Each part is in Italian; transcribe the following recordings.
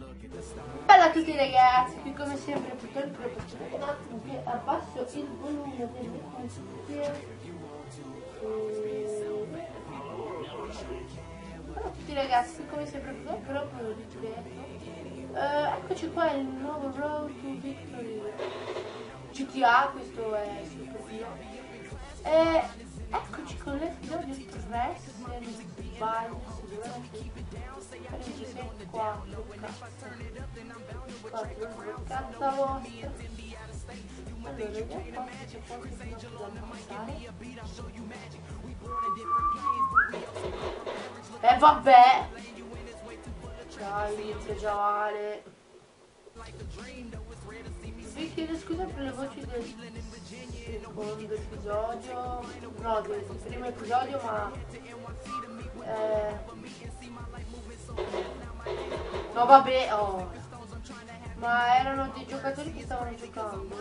Bella a tutti ragazzi, qui come sempre purtroppo un attimo che abbasso il volume delle cuffie. Ciao a tutti ragazzi, come sempre purtroppo lo ripeto. Eccoci qua il nuovo Road to Victory GTA, questo è super dio. Eccoci con l'episodio 3, se non sbaglio, si dovrebbe 4 cazzo vostra. Allora, vediamo se e vabbè, dai, inizia già male. Vi chiedo scusa per le voci del secondo episodio, no, del primo episodio, ma no vabbè, ma erano dei giocatori che stavano giocando,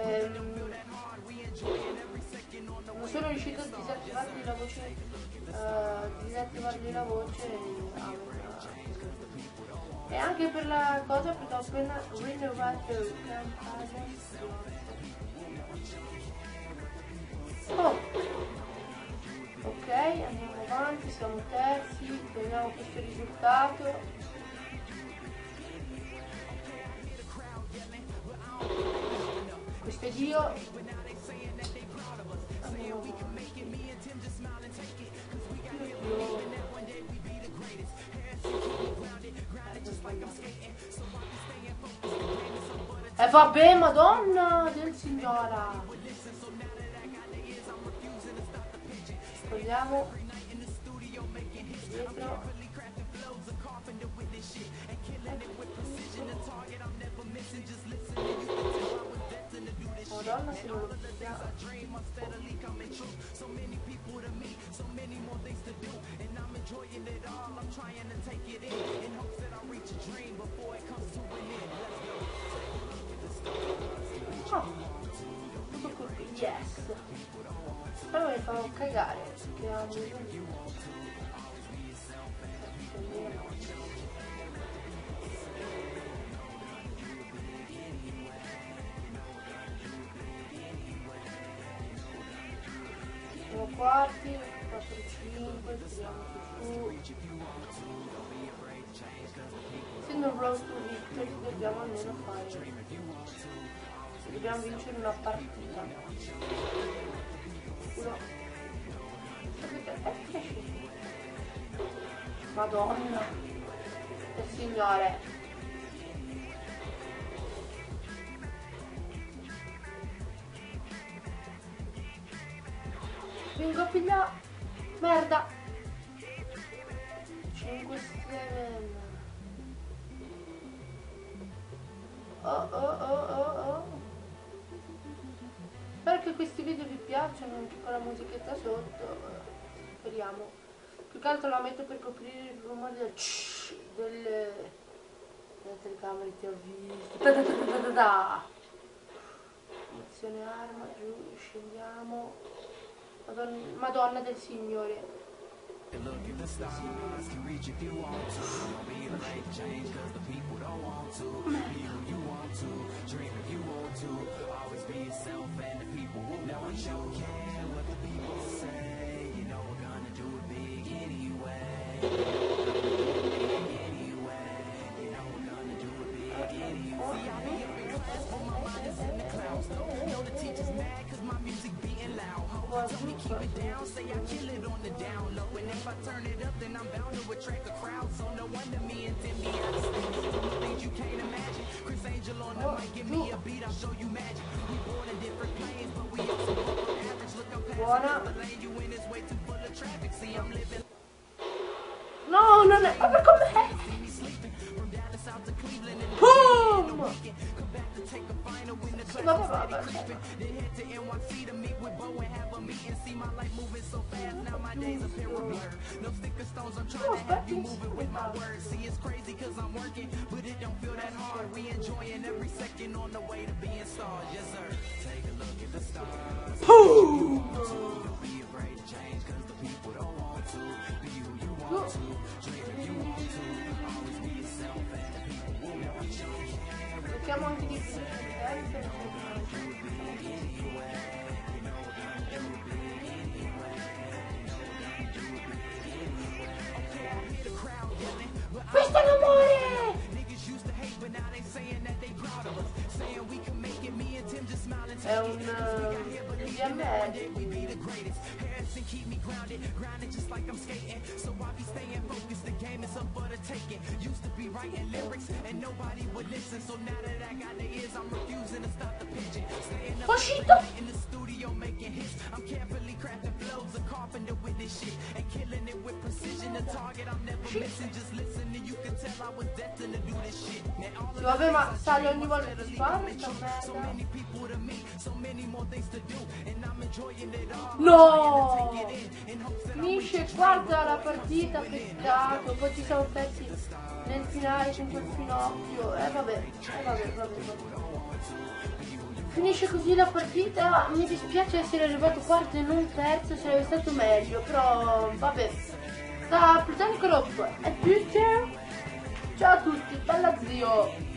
non sono riuscito a disattivargli la voce, e anche per la cosa, perché ho appena rinnovato il ok, andiamo avanti, siamo terzi, vediamo questo risultato. Questo è Dio. E vabbè, madonna del signora. Togliamo dietro. Madonna, se non lo piace. Yes. Però mi fanno cagare perché hanno siamo quarti, 4-5, tiriamo su. Essendo un road to victory dobbiamo almeno fare, dobbiamo vincere una partita. Madonna del signore. Vengo a pigliare. Merda. 5-7. Oh. Spero che questi video vi piacciono anche con la musichetta sotto. Speriamo. Più che altro la metto per coprire il rumore delle telecamere, ti ho visto. Inizione arma, giù, scendiamo. Madonna del signore. Buona. No, non è. Ma com'è? Boom! Vabbè. cerchiamo anche di questo è l'amore! È un DML. Uscito! Sì, vabbè, ma sale ogni volta che spara sta merda. No! Finisce quarta la partita, peccato. Poi ci siamo persi nel finale con quel finocchio. Vabbè. Finisce così la partita, mi dispiace essere arrivato quarto e non terzo, sarebbe stato meglio, però vabbè. Da Pluton Crop è tutto. Ciao a tutti, bella zio!